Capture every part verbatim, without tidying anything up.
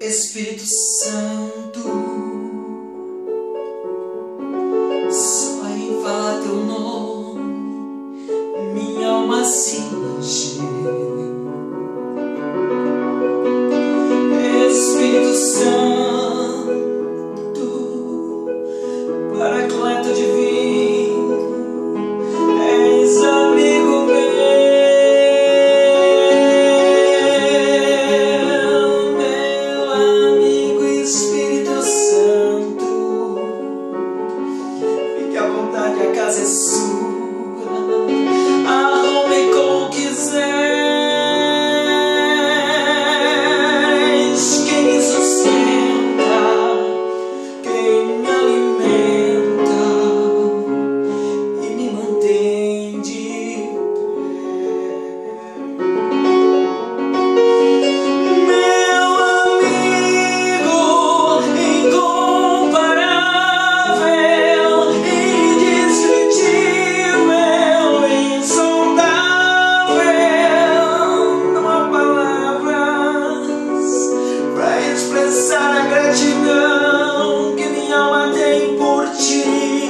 Espírito Santo, só em falar teu nome, minha alma se encheu. Espírito Santo, Paracleto divino, és amigo meu. A casa é sua, arrume como quiseres. Quem me sustenta, quem me alimenta e me mantém de pé. Meu amigo incomparável, expressar a gratidão que minha alma tem por ti.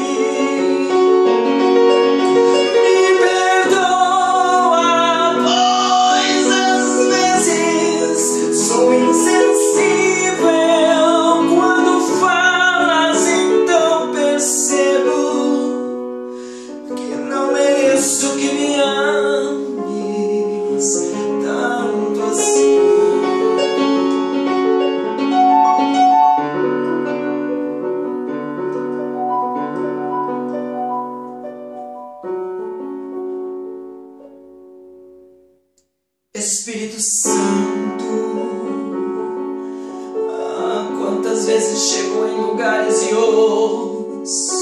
Me perdoa, pois às vezes sou insensível. Quando falas, então percebo que não mereço que me ames tanto assim. Espírito Santo, ah, quantas vezes chegou em lugares e ouço